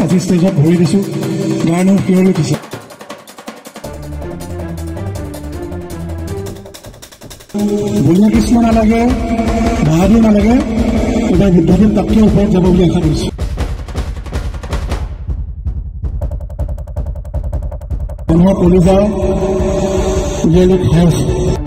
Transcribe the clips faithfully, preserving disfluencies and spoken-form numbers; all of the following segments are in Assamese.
আজি ষ্টেজত ভৰি দিছোঁ, গানো শিয়ৰি উঠিছে। বলিয়া কৃষ্ণ নালাগে, বাহাদুৰ নালাগে, এইবাৰ বুদ্ধদেৱ তাতকৈ ওপৰত যাব বুলি আশা কৰিছোঁ। মানুহৰ কলিজা উলিয়াই খাই আছে।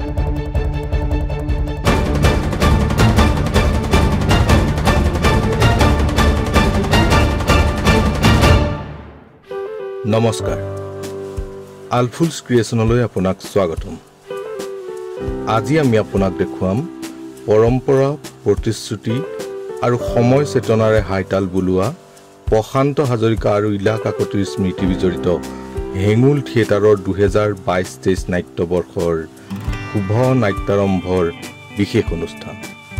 নমস্কাৰ, আলফুলছ ক্ৰিয়েশ্যনলৈ আপোনাক স্বাগতম। আজি আমি আপোনাক দেখুৱাম পৰম্পৰা, প্ৰতিশ্ৰুতি আৰু সময় চেতনাৰে হাইতাল বোলোৱা প্ৰশান্ত হাজৰিকা আৰু ইলা কাকতিৰ স্মৃতি বিজড়িত হেঙুল থিয়েটাৰৰ দুহেজাৰ বাইছ তেইছ নাট্যবৰ্ষৰ শুভ নাট্যাৰম্ভৰ বিশেষ অনুষ্ঠান।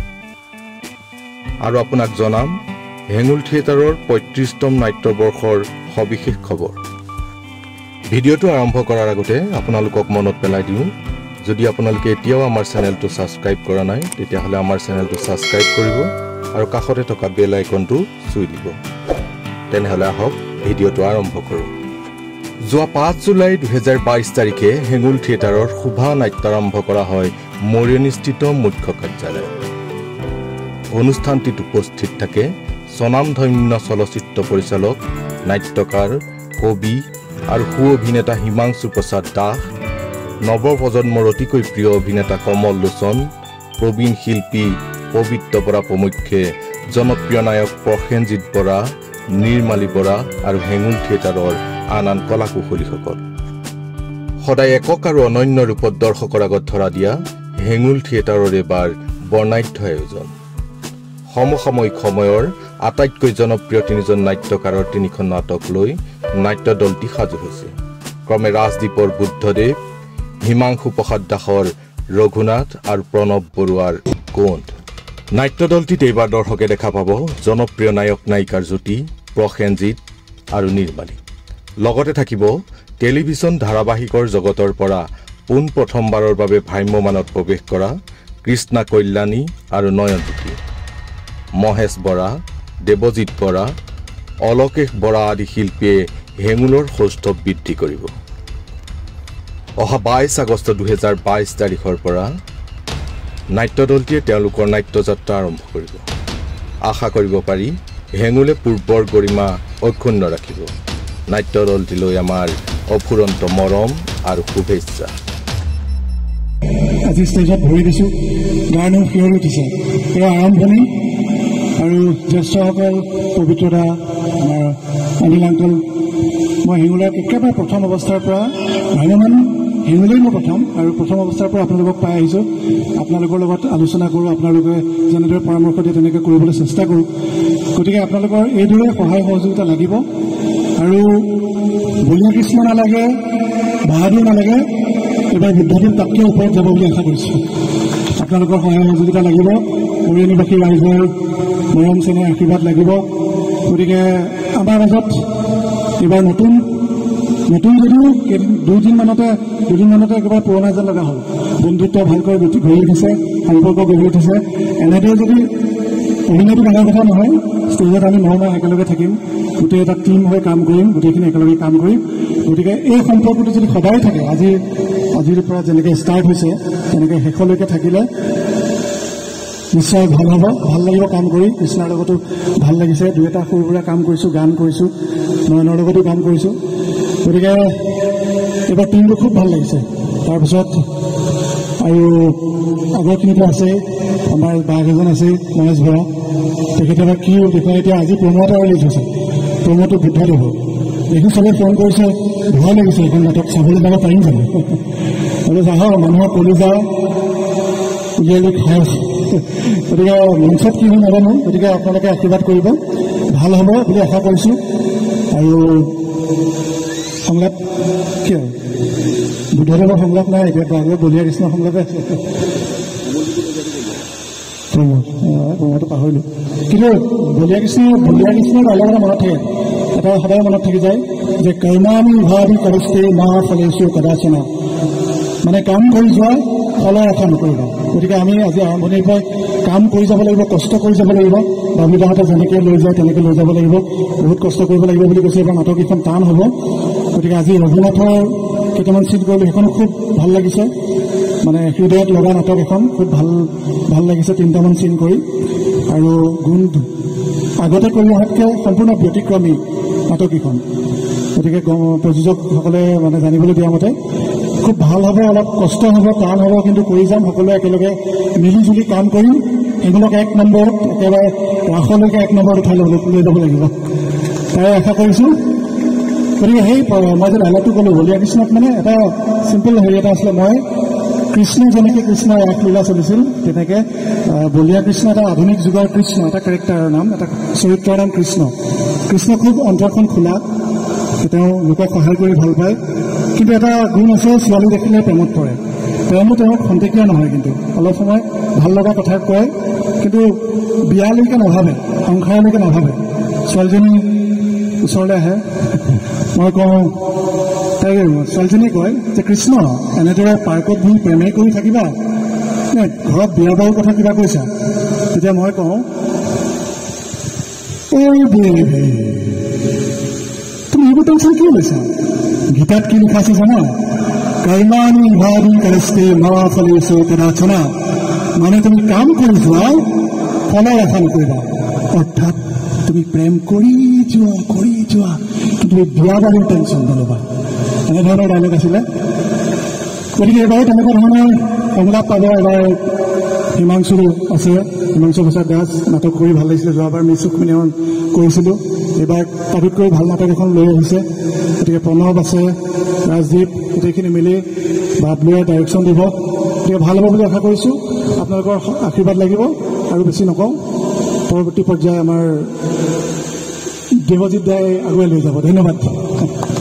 আৰু আপোনাক জনাম হেঙুল থিয়েটাৰৰ পঁয়ত্ৰিশতম নাট্যবৰ্ষৰ সবিশেষ খবৰ। ভিডিঅ'টো আৰম্ভ কৰাৰ আগতে আপোনালোকক মনত পেলাই দিওঁ, যদি আপোনালোকে এতিয়াও আমাৰ চেনেলটো ছাবস্ক্ৰাইব কৰা নাই তেতিয়াহ'লে আমাৰ চেনেলটো ছাবস্ক্ৰাইব কৰিব আৰু কাষতে থকা বেল আইকনটো চুই দিব। তেনেহ'লে আহক ভিডিঅ'টো আৰম্ভ কৰোঁ। যোৱা পাঁচ জুলাই দুহেজাৰ বাইছ তাৰিখে হেঙুল থিয়েটাৰৰ শোভা নাট্যাৰম্ভ কৰা হয় মৰিয়নিস্থিত মুখ্য কাৰ্যালয়। অনুষ্ঠানটিত উপস্থিত থাকে স্বনামধন্য চলচ্চিত্ৰ পৰিচালক, নাট্যকাৰ, কবি আৰু সু অভিনেতা হিমাংশু প্ৰসাদ দাস, নৱপ্ৰজন্মৰ অতিকৈ প্ৰিয় অভিনেতা কমল লোচন, প্ৰবীণ শিল্পী পবিত্ৰ বৰা প্ৰমুখ্যে জনপ্ৰিয় নায়ক প্ৰসেনজিৎ বৰা, নিৰ্মালী বৰা আৰু হেঙুল থিয়েটাৰৰ আন আন কলা কুশলীসকল। সদায় একক আৰু অনন্য ৰূপত দৰ্শকৰ আগত ধৰা দিয়া হেঙুল থিয়েটাৰৰ এবাৰ বৰ্ণাঢ্য আয়োজন। সমসাময়িক সময়ৰ আটাইতকৈ জনপ্ৰিয় তিনিজন নাট্যকাৰৰ তিনিখন নাটক লৈ নাট্য দলটি সাজু হৈছে। ক্ৰমে ৰাজদ্বীপৰ বুদ্ধদেৱ, হিমাংশু প্ৰসাদ দাসৰ ৰঘুনাথ আৰু প্ৰণৱ বৰুৱাৰ কোণ্ড। নাট্য দলটিত এইবাৰ দৰ্শকে দেখা পাব জনপ্ৰিয় নায়ক নায়িকাৰ জ্যোতি, প্ৰসেনজিৎ আৰু নিৰ্মালী। লগতে থাকিব টেলিভিছন ধাৰাবাহিকৰ জগতৰ পৰা পোন প্ৰথমবাৰৰ বাবে ভ্ৰাম্যমানত প্ৰৱেশ কৰা কৃষ্ণা কল্যাণী আৰু নয়নজ্যোতি, মহেশ বৰা, দেৱজিৎ বৰা, অলকেশ বৰা আদি শিল্পীয়ে হেঙুলৰ সৌষ্ঠৱ বৃদ্ধি কৰিব। অহা বাইছ আগষ্ট দুহেজাৰ বাইছ তাৰিখৰ পৰা নাট্য দলটিয়ে তেওঁলোকৰ নাট্যযাত্ৰা আৰম্ভ কৰিব। আশা কৰিব পাৰি হেঙুলে পূৰ্বৰ গৰিমা অক্ষুণ্ণ ৰাখিব। নাট্য দলটিলৈ আমাৰ অফুৰন্ত মৰম আৰু শুভেচ্ছা। আজি ষ্টেজত ভৰি দিছোঁ, গানো শিয়ৰি উঠিছে। এয়া আৰম্ভণি আৰু জ্যেষ্ঠসকল, পবিত্ৰতা, আমাৰ অনিল আংকল, মই হেঙুলৰ একেবাৰে প্ৰথম অৱস্থাৰ পৰা ভ্ৰাম্যমান হেঙুলেই মই প্ৰথম আৰু প্ৰথম অৱস্থাৰ পৰা আপোনালোকক পাই আহিছোঁ। আপোনালোকৰ লগত আলোচনা কৰোঁ, আপোনালোকে যেনেদৰে পৰামৰ্শ দিয়ে তেনেকৈ কৰিবলৈ চেষ্টা কৰোঁ। গতিকে আপোনালোকৰ এইদৰে সহায় সহযোগিতা লাগিব। আৰু বলিয়া কৃষ্ণ নালাগে, বাহাদুৰ নালাগে, এইবাৰ বুদ্ধদেৱ তাতকৈ ওপৰত যাব বুলি আশা কৰিছোঁ। আপোনালোকৰ সহায় সহযোগিতা লাগিব, মৰিয়নিবাসী ৰাইজৰ মৰম চেনেহ আশীৰ্বাদ লাগিব। গতিকে আমাৰ মাজত এইবাৰ নতুন নতুন যদিও দুদিনমানতে দুদিনমানতে একেবাৰে পুৰণা যেন লগা হ'ল। বন্ধুত্ব ভালকৈ গঢ়ি উঠিছে, সম্পৰ্ক গঢ়ি উঠিছে। এনেদৰে যদি অভিনয়টো ডাঙৰ কথা নহয়, ষ্টেজত আমি ন মাহ একেলগে থাকিম, গোটেই এটা টীম হৈ কাম কৰিম, গোটেইখিনি একেলগে কাম কৰিম। গতিকে এই সম্পৰ্কটো যদি সদায় থাকে, আজি আজিৰ পৰা যেনেকৈ ষ্টাৰ্ট হৈছে তেনেকৈ শেষলৈকে থাকিলে নিশ্চয় ভাল হ'ব, ভাল লাগিব কাম কৰি। কৃষ্ণৰ লগতো ভাল লাগিছে, দুই এটা সৰু সুৰা কাম কৰিছোঁ, গান কৰিছোঁ, নয়নৰ লগতো কাম কৰিছোঁ। গতিকে এইবাৰ টিমটো খুব ভাল লাগিছে। তাৰপিছত আৰু আগৰখিনিতো আছে, আমাৰ বাঘ এজন আছে, মহেশ বৰা, তেখেতে এবাৰ কি দেখুৱাই এতিয়া আজি প্ৰমোটা ৰিলিজ হৈছে, প্ৰমোটো বুদ্ধদেৱ হ'ল। দেখি চবেই ফোন কৰিছে, ভয় লাগিছে এখন নাটক চাবলৈ যাব পাৰিম জানো। আৰু আহক, মানুহৰ কলিজা উলিয়াই খাই আছে। গতিকে মঞ্চত কি হয় নাজানো, গতিকে আপোনালোকে আশীৰ্বাদ কৰিব, ভাল হ'ব বুলি আশা কৰিছোঁ। আৰু সংলাপ কি আৰু বুদ্ধদেৱৰ সংলাপ নাই, এতিয়া বাহিৰত বলিয়া কৃষ্ণৰ সংলাপে আছে। প্ৰমোটো পাহৰিলোঁ, কিন্তু বলিয়া কৃষ্ণ বলিয়া কৃষ্ণৰ অলপ এটা মনত থাকে, এটা সদায় মনত থাকি যায় যে কৰ্মামি ভাবি কৰিছে মা ফলেছো কদাচনা, মানে কাম কৰি যোৱা ফলৰ আশা নকৰিবা। গতিকে আমি আজি আৰম্ভণিৰ পৰাই কাম কৰি যাব লাগিব, কষ্ট কৰি যাব লাগিব। বাবুদাহঁতে যেনেকৈ লৈ যায় তেনেকৈ লৈ যাব লাগিব, বহুত কষ্ট কৰিব লাগিব বুলি কৈছে। এইবাৰ নাটককেইখন টান হ'ব, গতিকে আজি ৰঘুনাথৰ কেইটামান চিন কৰিলোঁ, সেইখন খুব ভাল লাগিছে। মানে হৃদয়ত লগা নাটক এখন খুব ভাল ভাল লাগিছে তিনিটামান চিন কৰি। আৰু গুণ আগতে কৰি অহাতকৈ সম্পূৰ্ণ ব্যতিক্ৰমী নাটককেইখন, গতিকে প্ৰযোজকসকলে মানে জানিবলৈ দিয়া মতে খুব ভাল হ'ব, অলপ কষ্ট হ'ব, টান হ'ব, কিন্তু কৰি যাম সকলোৱে একেলগে মিলি জুলি কাম কৰিম। সেইবিলাক এক নম্বৰত একেবাৰে ৰাসলৈকে এক নম্বৰত উঠাই ল'ব লৈ যাব লাগিব, তাই আশা কৰিছোঁ। গতিকে সেই মই যে ডাইলগটো ক'লোঁ, বলিয়া কৃষ্ণত মানে এটা চিম্পল হেৰি এটা আছিলে, মই কৃষ্ণ যেনেকৈ কৃষ্ণ ৰাসলীলা চলিছিল তেনেকৈ বলিয়া কৃষ্ণ এটা আধুনিক যুগৰ কৃষ্ণ, এটা কেৰেক্টাৰৰ নাম, এটা চৰিত্ৰৰ নাম কৃষ্ণ। কৃষ্ণ খুব অন্তৰখন খোলা, তেওঁ লোকক সহায় কৰি ভাল পায়, কিন্তু এটা গুণ আছে, ছোৱালী দেখিলে প্ৰেমত পৰে। প্ৰেমো তেওঁক খন্তেকীয়া নহয়, কিন্তু অলপ সময় ভাল লগা কথা কয়, কিন্তু বিয়ালৈকে নাভাবে, সংসাৰলৈকে নাভাবে। ছোৱালীজনী ওচৰলৈ আহে, মই কওঁ, তাই ছোৱালীজনীয়ে কয় যে কৃষ্ণ এনেদৰে পাৰ্কত বহি প্ৰেমে কৰি থাকিবা নে ঘৰত বিয়া বাৰুৰ কথা কিবা কৈছা? তেতিয়া মই কওঁ, তুমি এইবোৰ টেনশ্যন কিয় লৈছা? গীতাত কি লিখা আছে জানা? কৰ্মাণি ভাবি কৰস্তে মা ফলেষু কদাচনা, মানে তুমি কাম কৰি যোৱা, ফলৰ আশা নকৰিবা। অৰ্থাৎ তুমি প্ৰেম কৰি যোৱা কৰি যোৱা, কিন্তু বিয়া বাৰুৰ টেনশ্যন নল'বা। এনেধৰণৰ ডাইলগ আছিলে। গতিকে এইবাৰো তেনেকুৱা ধৰণৰ সংলাপ পাব। এবাৰ হিমাংশু আছে, হিমাংশু প্ৰসাদ দাস, নাটক কৰি ভাল লাগিছিলে। যোৱাবাৰ মিচুকমিনি কৰিছিলোঁ, এইবাৰ তাতোতকৈ ভাল নাটক এখন লৈ আহিছে। গতিকে প্ৰণৱ আছে, ৰাজদীপ, গোটেইখিনি মিলি বাবলুৱে ডাইৰেকশ্যন দিব। গতিকে ভাল হ'ব বুলি আশা কৰিছোঁ। আপোনালোকৰ আশীৰ্বাদ লাগিব। আৰু বেছি নকওঁ, পৰৱৰ্তী পৰ্যায়ে আমাৰ দেৱজিৎ দাই আগুৱাই লৈ যাব। ধন্যবাদ।